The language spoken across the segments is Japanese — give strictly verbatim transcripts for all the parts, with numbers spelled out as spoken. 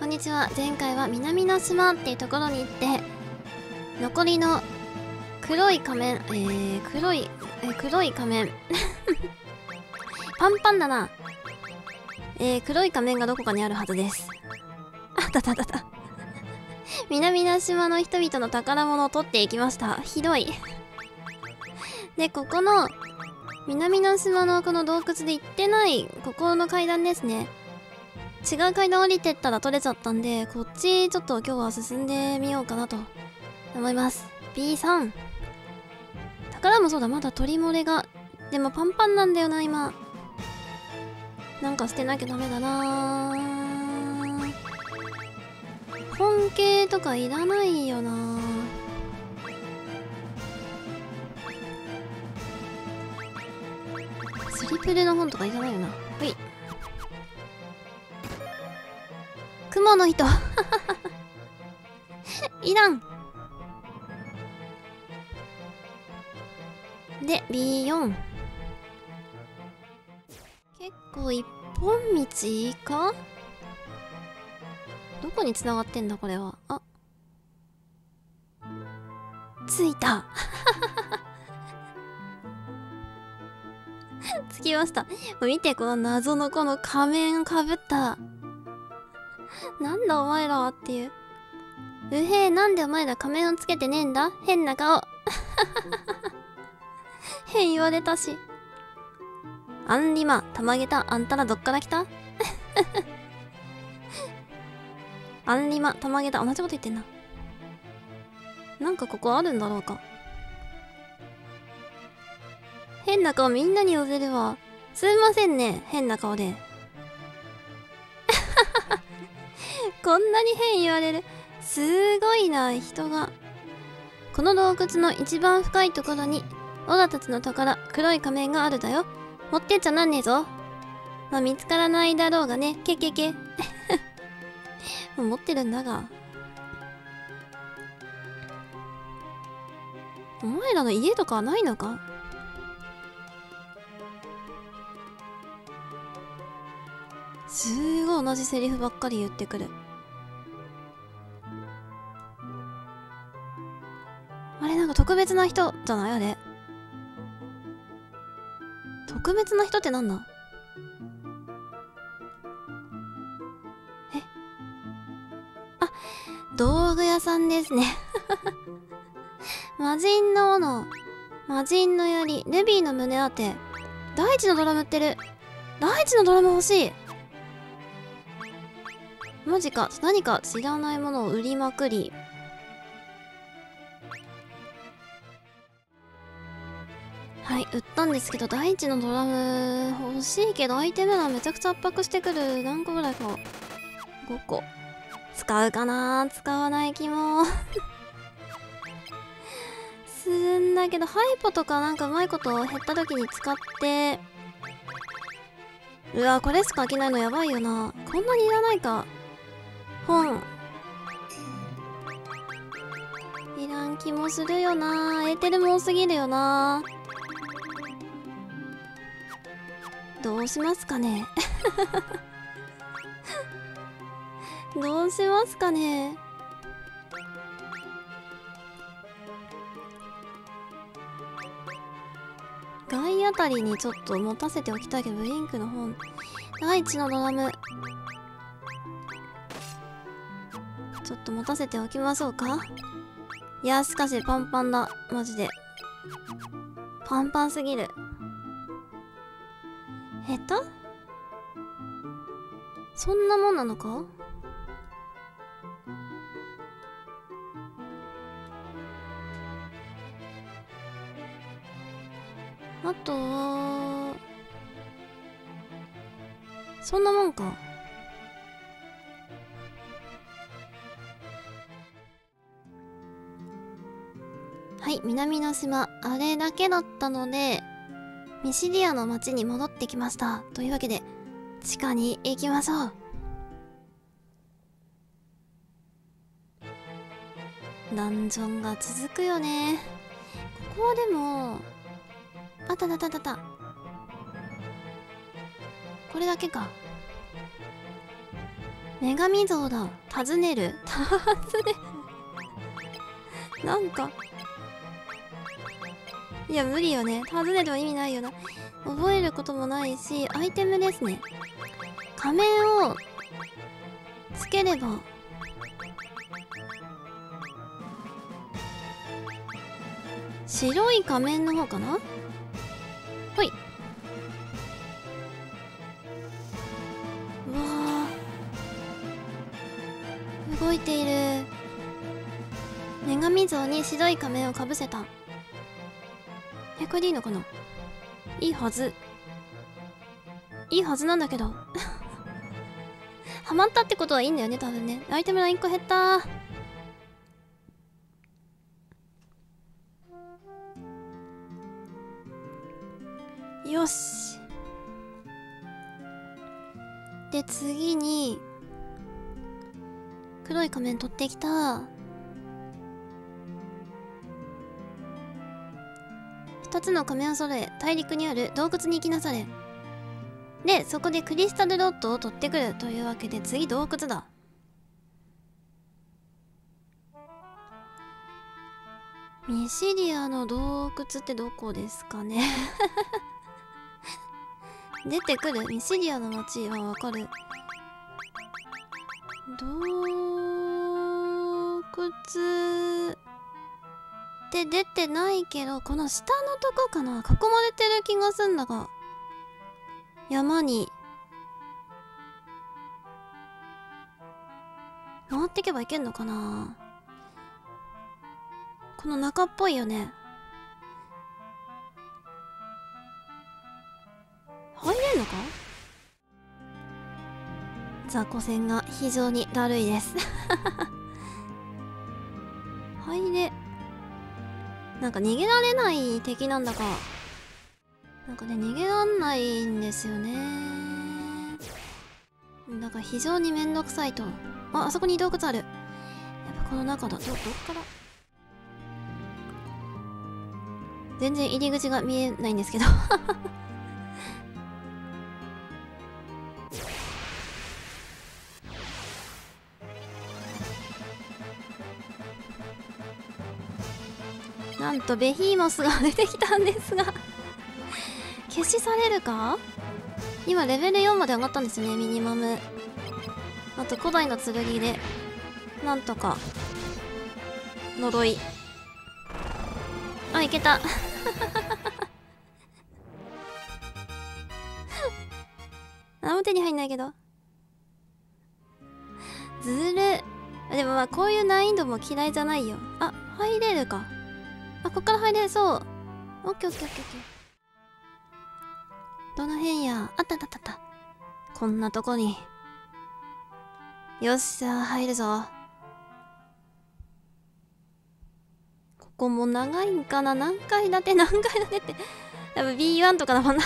んにちは。前回は南の島っていうところに行って、残りの黒い仮面、えー、黒い、えー、黒い仮面。パンパンだな。えー、黒い仮面がどこかにあるはずです。あったたたた。南の島の人々の宝物を取っていきました。ひどい。で、ここの、南の島のこの洞窟で行ってない、ここの階段ですね。違う階段降りてったら取れちゃったんで、こっちちょっと今日は進んでみようかなと思います。ビーさん。宝もそうだ、まだ取り漏れが。でもパンパンなんだよな、今。なんか捨てなきゃダメだな。本系とかいらないよな。スリプルの本とかいらないよな。ほい。雲の糸。いらん。で、ビーよん。結構一本道か？どこに繋がってんだこれは。あ。着いた。着きました。見て、この謎のこの仮面かぶった。なんだお前らはっていう。うへえ、なんでお前ら仮面をつけてねえんだ？変な顔。変言われたし。アンリマ、たまげた、あんたらどっから来た？アンリマ、たまげた、同じこと言ってんな。なんかここあるんだろうか。変な顔みんなに寄せるわ。すいませんね、変な顔で。こんなに変言われる。すごいな、人が。この洞窟の一番深いところに、オラたちの宝、黒い仮面があるだよ。持ってっちゃなんねえぞ。まあ、見つからないだろうがね。けけけ。もう持ってるんだが。お前らの家とかはないのか？すごい同じセリフばっかり言ってくる。あれ、なんか特別な人じゃないあれ。特別な人ってなんだ？え？あ、道具屋さんですね。魔人の斧、魔人の槍、ルビーの胸当て、大地のドラム売ってる。大地のドラム欲しい。マジか、何か知らないものを売りまくり。はい、売ったんですけど、大地のドラム欲しいけど、アイテム欄めちゃくちゃ圧迫してくる。何個ぐらいか。ごこ。使うかな？使わない気も。するんだけど、ハイポとかなんかうまいこと減った時に使って、うわ、これしか開けないのやばいよな。こんなにいらないか。本。いらん気もするよな。エーテルも多すぎるよな。どうしますかね。どうしますかね。外あたりにちょっと持たせておきたいけど、ブリンクの本。大地のドラム。ちょっと持たせておきましょうか。いや、しかしパンパンだ。マジで。パンパンすぎる。下手？そんなもんなのか？あとはそんなもんか。はい、南の島あれだけだったのでミシリアの町に戻ってきました。というわけで地下に行きましょう。ダンジョンが続くよね。ここはでもあったあったあったあった。これだけか。 女神像だ。尋ねる尋ねるなんかいや無理よね。尋ねては意味ないよな。覚えることもないし、アイテムですね。仮面をつければ白い仮面の方かな。ほい。うわー、動いている。女神像に白い仮面をかぶせた。え、これでいいのかな。いいはずいいはずなんだけどハマったってことはいいんだよね、多分ね。アイテムがいっこ減ったー。よし。で次に黒い仮面取ってきた。二つの仮面を揃え大陸にある洞窟に行きなされ。でそこでクリスタルロッドを取ってくるというわけで、次洞窟だ。ミシリアの洞窟ってどこですかね出てくる。ミシリアの街はわかる。洞窟って出てないけど、この下のとこかな。囲まれてる気がすんだが、山に回ってけばいけんのかな。この中っぽいよね。入れんのか。雑魚戦が非常にだるいです入れ、なんか逃げられない敵なんだか、なんかね逃げらんないんですよね。だから非常にめんどくさいと。あ、あそこに洞窟ある。やっぱこの中だ。ど、どっから全然入り口が見えないんですけどなんとベヒーモスが出てきたんですが消し去れるか。今レベルよんまで上がったんですよね、ミニマム。あと古代の剣でなんとか呪い。あ、いけた何も手に入んないけど。ずる。でもまあこういう難易度も嫌いじゃないよ。あ、入れるか。あ、こっから入れそう。オッケーオッケーオッケーオッケー。どの辺や。あったあったあった。こんなとこに。よっしゃ、入るぞ。ここも長いんかな。何階建て何階建てって。多分 ビーワン とかだもんな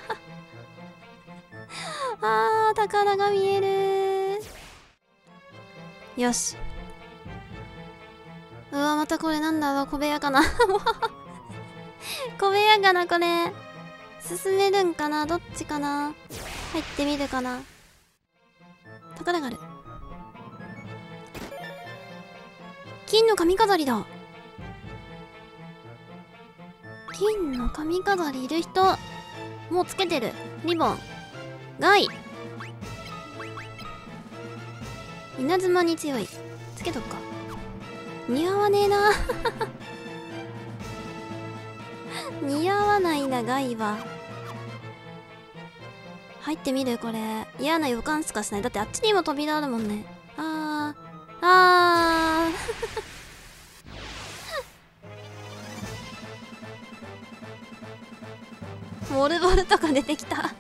あー、宝が見える。よし。うわ、またこれなんだろう。小部屋かな小部屋かなこれ。進めるんかな。どっちかな。入ってみるかな。宝がある。金の髪飾りだ。金の髪飾りいる人。もうつけてる。リボン。ガイ。稲妻に強い。つけとくか。似合わねえな似合わないな、ガイは。入ってみるこれ。嫌な予感しかしない。だってあっちにも扉あるもんね。あー。あー。モルボルとか出てきた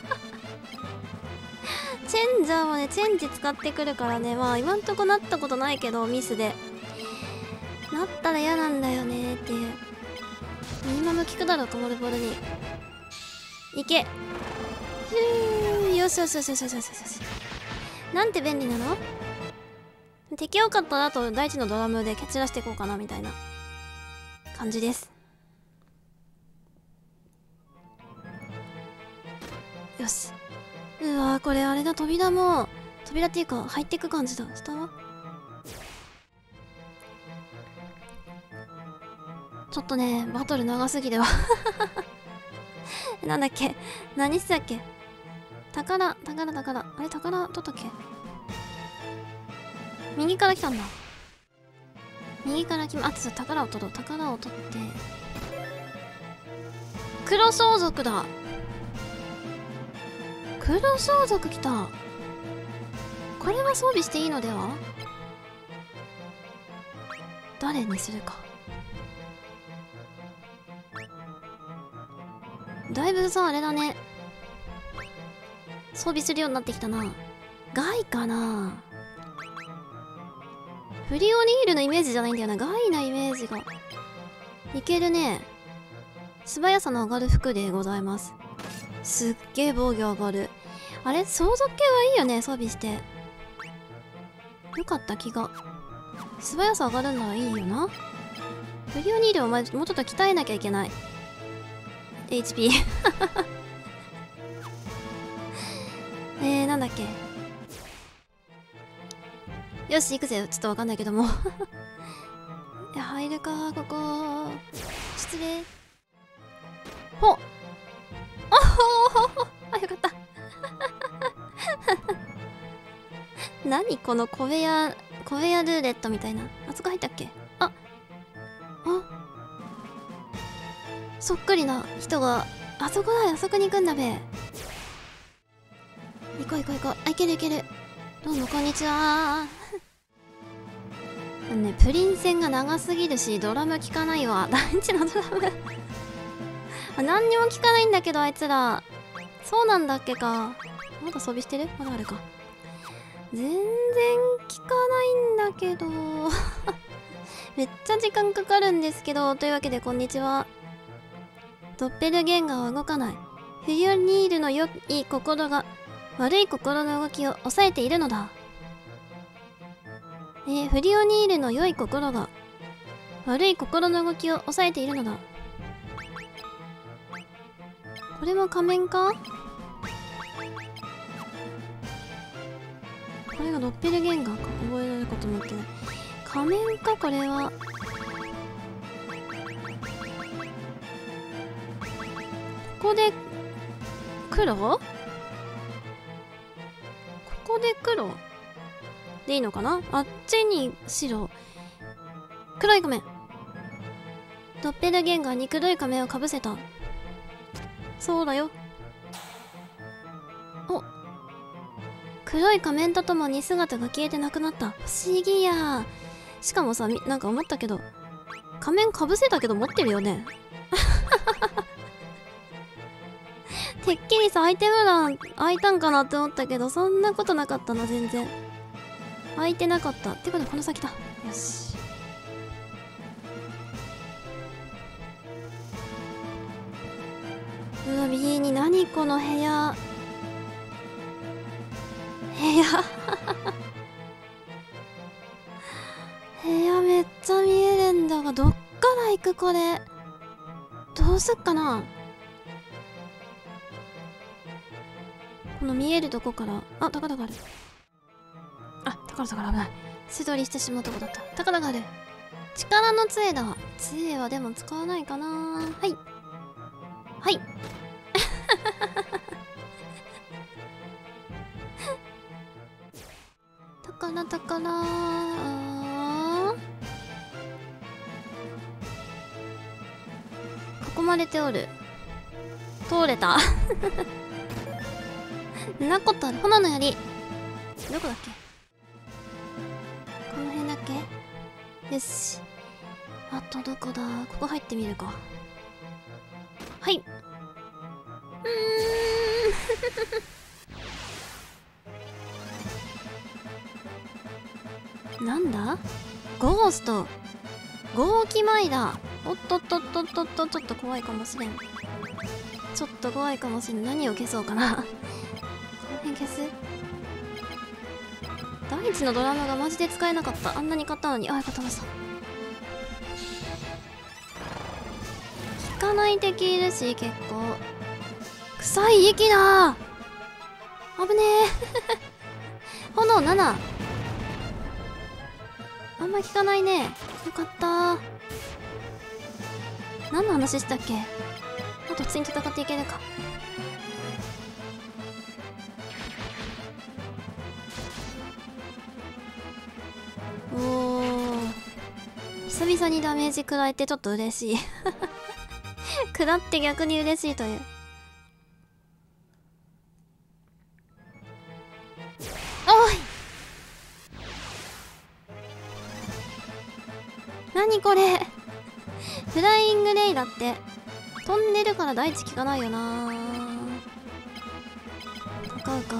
チェンジャーもね、チェンジ使ってくるからね。まあ今んとこなったことないけど、ミスで。なったら嫌なんだよねっていう。ミニマム効くだろうか、モルボルに。いけ。ふー。よしよしよしよしよしよしよし。なんて便利なの。敵多かったらあと大地のドラムで蹴散らしていこうかなみたいな感じです。よし。うわー、これあれだ。扉も扉っていうか入ってく感じだ。下はちょっとねバトル長すぎるわなんだっけ、何してたっけ。宝宝宝、あれ宝取ったっけ。右から来たんだ。右から来ま、あと宝を取ろう。宝を取って黒装束だ。黒装束来た。これは装備していいのでは。誰にするか。だいぶさあれだね、装備するようになってきたな。ガイかな。フリオニールのイメージじゃないんだよな。ガイなイメージがいけるね。素早さの上がる服でございます。すっげえ防御上がる。あれ相続系はいいよね、装備してよかった気が。素早さ上がるんならいいよな。フリオニールをお前もうちょっと鍛えなきゃいけない。 エイチピー えー、なんだっけ。よし行くぜ。ちょっとわかんないけどもいや入るかここ。失礼。ほっあほあよかった何この小部屋小部屋ルーレットみたいな。あそこ入ったっけ。ああそっくりな人があそこだよ。あそこに行くんだべ。行こう行こう行こう。あいけるいける。どうもこんにちはね、プリン線が長すぎるしドラム効かないわ。団地のドラムあ何にも効かないんだけどあいつら。そうなんだっけか。まだ装備してる。まだあるか。全然効かないんだけどめっちゃ時間かかるんですけど。というわけでこんにちは。ドッペルゲンガーは動かない。フリオニールの良い心が悪い心の動きを抑えているのだ。えー、フリオニールの良い心が悪い心の動きを抑えているのだ。これも仮面か。これがドッペルゲンガーか。覚えられること思ってない。仮面かこれは。ここで黒？ここで黒でいいのかな。あっちに白。黒い仮面。ドッペルゲンガーに黒い仮面をかぶせた。そうだよ。お、黒い仮面とともに姿が消えてなくなった。不思議や。しかもさ、なんか思ったけど仮面かぶせたけど持ってるよねてっきりさアイテム欄開いたんかなって思ったけど、そんなことなかったな。全然開いてなかった。ってことでこの先だ。よし。うわ、右に何この部屋。部屋部屋めっちゃ見えるんだが、どっから行くこれ。どうすっかな。この見えるとこから。あ、宝がある。あ、宝宝危ない。素通りしてしまうとこだった。宝がある。力の杖だ。杖はでも使わないかな。はいはい宝宝あ囲まれておる。通れたなことある。炎の槍どこだっけ。この辺だっけ。よし。あとどこだ。ここ入ってみるか。はい。うーんなんだゴースト豪気前だ。おっとっとっとっとっと、ちょっと怖いかもしれん。ちょっと怖いかもしれん。何を消そうかなこの辺消す。第一のドラムがマジで使えなかった。あんなに買ったのに。あ、よかったました。効かない敵いるし、結構臭い息だ。危ねえ炎そう、なな。あんま聞かないね。よかったー。何の話したっけ？あと普通に戦っていけるか。おー、久々にダメージ食らえてちょっと嬉しい食らって逆に嬉しいという。おい、何これフライングレイだって。飛んでるから大地効かないよなー。使うか。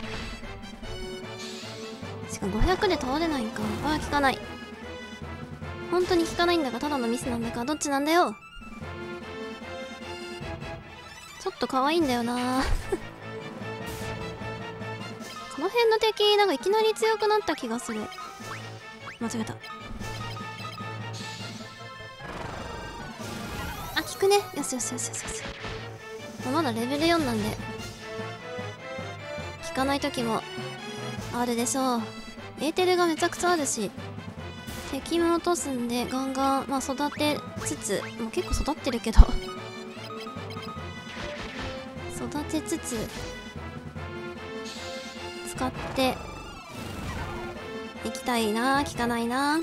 しかもごひゃくで倒れないんか。ああ、効かない。本当に効かないんだかただのミスなんだか、どっちなんだよ。ちょっと可愛いんだよなこの辺の敵なんかいきなり強くなった気がする。間違えた。あ、効くね。よしよしよしよしよし。まだレベルよんなんで効かない時もあるでしょう。エーテルがめちゃくちゃあるし、敵も落とすんでガンガン、まあ、育てつつ、もう結構育ってるけど育てつつ使っていきたいな。効かないな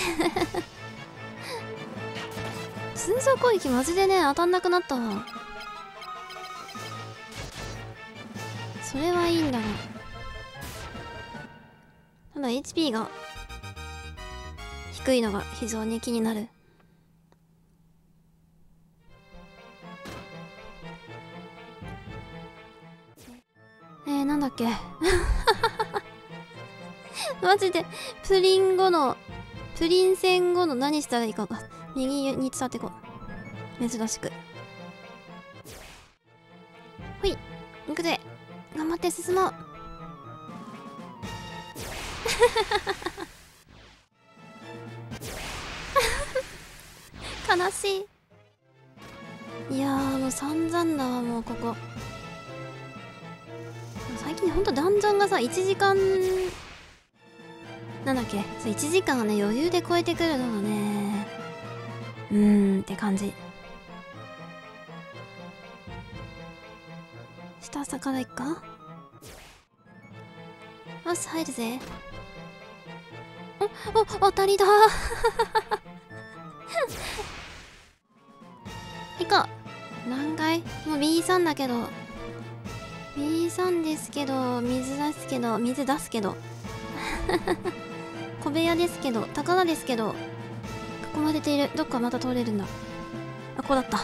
通常攻撃マジでね当たんなくなったわ。それはいいんだが、ただ エイチピー が低いのが非常に気になる。えー、なんだっけマジでプリン後のプリン戦後の何したらいいかが右に伝ってこう。珍しくほい、行くぜ。頑張って進もう悲しい。いやーもう散々だわ、もうここ。最近ほんとダンジョンがさいちじかんなんだっけ、そういちじかんがね余裕で超えてくるのがね、うーんって感じ。下朝から行くか。よし入るぜ。おお当たりだいこう。何階もう ビースリー だけど ビースリー ですけど水出すけど水出すけど小部屋ですけど宝ですけど囲まれている。どっかまた通れるんだ。あ、ここだった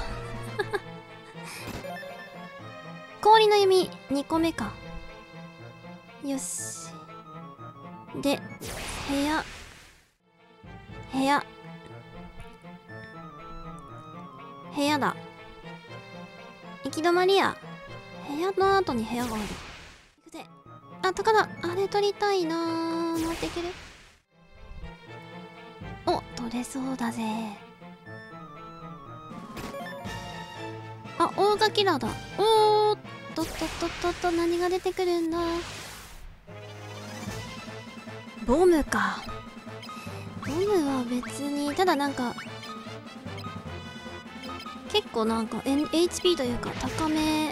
氷の弓にこめか。よしで部屋部屋部屋だ。行き止まりや。部屋の後に部屋がある。行くぜ。あ、宝あれ取りたいなー。持っていける。お、取れそうだぜ。あ、大ガキラーだ。おーっとっとっとっとっと、何が出てくるんだ。ボムか。ボムは別に、ただなんか結構なんか エイチピー というか高め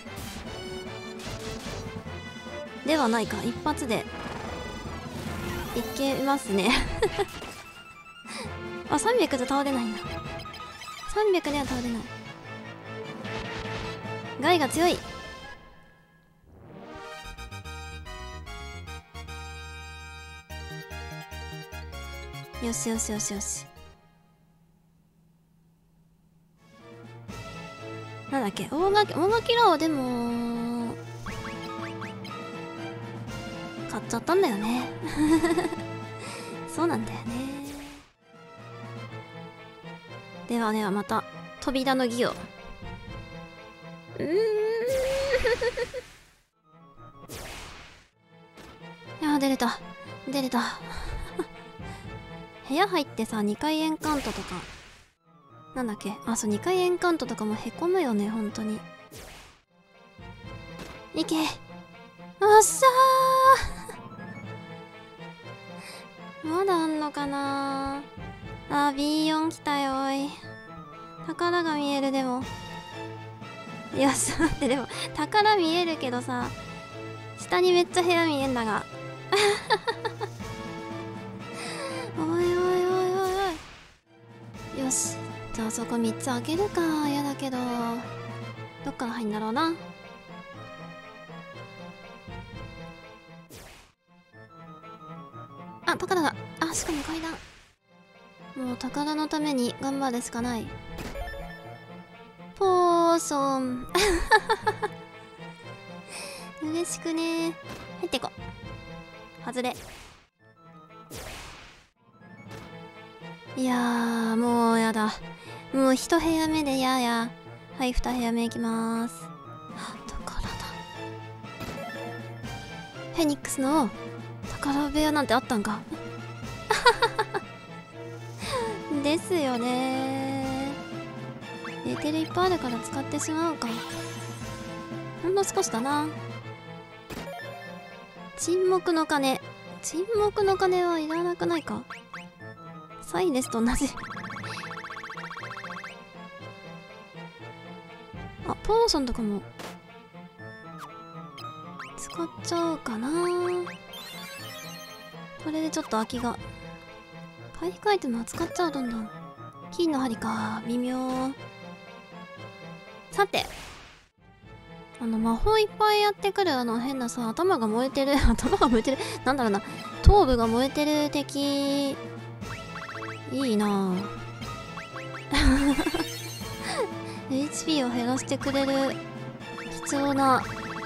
ではないか。一発でいけますねあ、さんびゃくじゃ倒れないんだ。さんびゃくでは倒れない。ガイが強い。よしよしよしよし。なんだっけ、大垣大垣ラオでも買っちゃったんだよねそうなんだよね。ではではまた扉の儀を。うーんいやー出れた出れた部屋入ってさにかいエンカウントとかなんだっけ、あ、そう、にかいエンカウントとかもへこむよね、ほんとに。いけ。おっしゃまだあんのかなあー ビーよん 来たよおい。宝が見える。でもいやちょっと待って、でも宝見えるけどさ、下にめっちゃ部屋見えんだがおいおいおいおいおい。よし、じゃあそこみっつ開けるか。やだけどどっから入んだろうな。あ、宝だ。あ、しかも階段。もう宝のために頑張るしかない。ポーション嬉しくねー。入ってこ。外れ。いやーもうやだ。もう一部屋目でやや。はい、二部屋目行きまーす。宝だ。フェニックスの宝部屋なんてあったんかですよねー。エーテルいっぱいあるから使ってしまうか。ほんの少しだな。沈黙の鐘。沈黙の鐘はいらなくないか。サイレスと同じあ、ポーションとかも使っちゃおうかな。これでちょっと空きが。回復アイテムは使っちゃう。どんどん。金の針か。微妙。さて、あの魔法いっぱいやってくるあの変なさ、頭が燃えてる頭が燃えてるなんだろうな、頭部が燃えてる敵いいなぁエイチピー を減らしてくれる貴重な。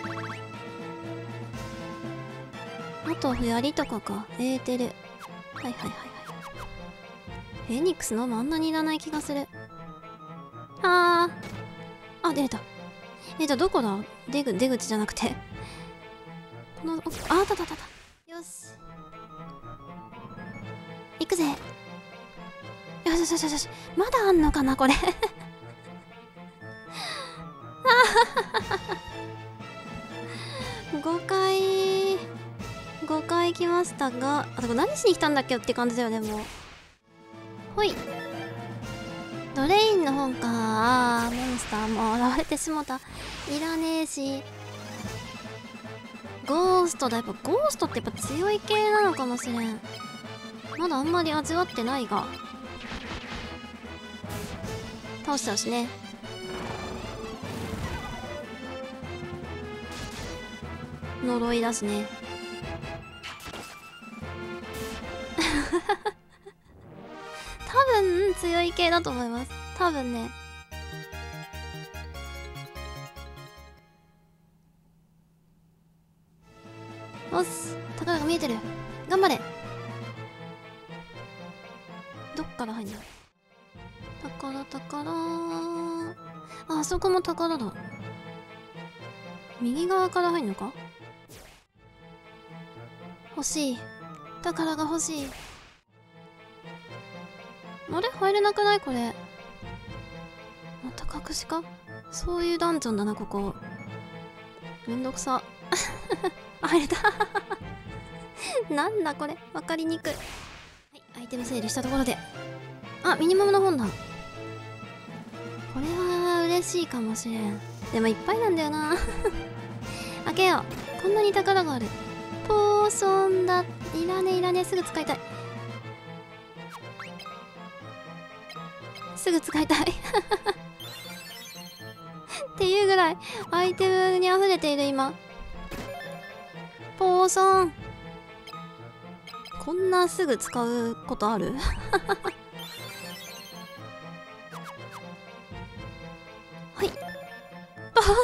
あと槍とかか。エーテル。はいはいはいはい。フェニックスのもあんなにいらない気がする。あーあ、出れた。え、じゃあどこだ。出口、出口じゃなくてこの、あ、あったあったあった。よし行くぜ。よしよしよしよし。まだあんのかなこれごかいごかい来ましたが、あ、これ何しに来たんだっけって感じだよね。もうほい。ドレインの本か。あーモンスターも現れてしもた。いらねえし。ゴーストだ。やっぱゴーストってやっぱ強い系なのかもしれん。まだあんまり味わってないが倒しちゃうしね。呪いだしね多分強い系だと思います。多分ね。よし、宝が見えてる。頑張れ。どっから入んだ。宝宝。あ、あそこも宝だ。右側から入んのか。欲しい。宝が欲しい。あれ入れなくないこれ。また隠しか。そういうダンジョンだなここ。めんどくさ入れたなんだこれ、わかりにくい。はい、アイテム整理したところで、あ、ミニマムの本だ。これは嬉しいかもしれん。でもいっぱいなんだよな開けよう。こんなに宝がある。ポーションだ。いらねえいらねえ。すぐ使いたいすぐ使いたいっていうぐらいアイテムに溢れている今。ポーションこんなすぐ使うことあるはい、ポーシ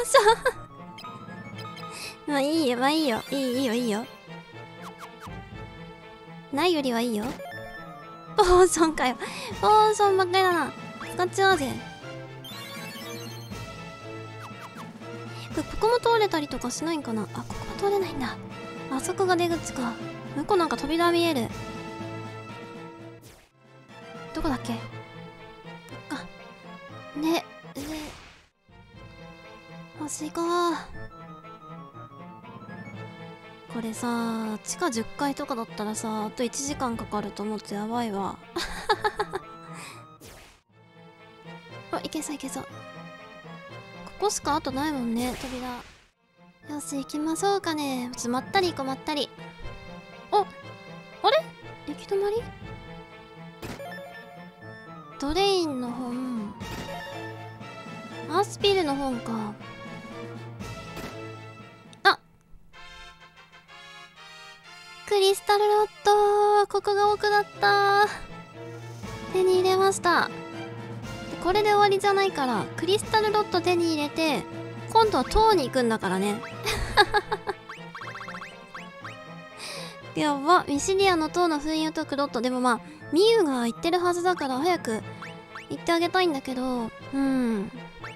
ョンまあいいよまあいいよいいいいよいいよ。ないよりはいいよ。ポーションかよ。ポーションばっかりだな。使っちゃおうぜ。これここも通れたりとかしないんかな。あ、ここは通れないんだ。あそこが出口か。向こうなんか扉見える。どこだっけ。あ、ね、ね、星か。 これさ、地下じゅっかいとかだったらさ、あといちじかんかかると思うとやばいわ。あ、いけそういけそう。ここしかあとないもんね、扉。よし、行きましょうかね。ちょっとまったり行こう、まったり。あ、あれ行き止まり？ドレインの本。アースピルの本か。あ、クリスタルロッド、ここが奥だった。手に入れました。これで終わりじゃないから、クリスタルロッド手に入れて、今度は塔に行くんだからね。やば、ミシリアの塔の封印を解くロッド。でもまあ、ミユが言ってるはずだから早く行ってあげたいんだけど、うん。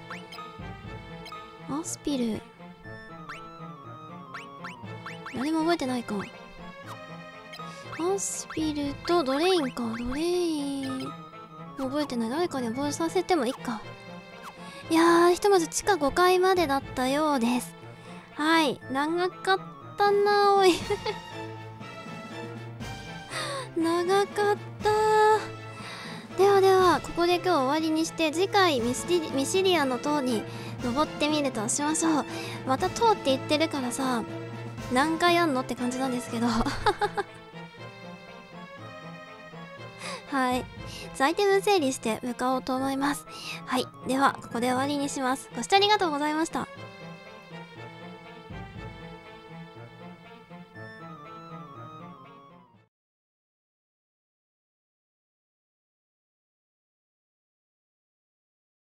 アスピル。誰も覚えてないか。アスピルとドレインか。ドレイン。覚えてない。誰かに覚えさせてもいいか。いやー、ひとまず地下ごかいまでだったようです。はい。長かったなおい。長かった。ではでは、ここで今日終わりにして、次回ミシリ、ミシリアの塔に登ってみるとしましょう。また塔って言ってるからさ、何回やんのって感じなんですけど。はい。アイテム整理して向かおうと思います。はい。では、ここで終わりにします。ご視聴ありがとうございました。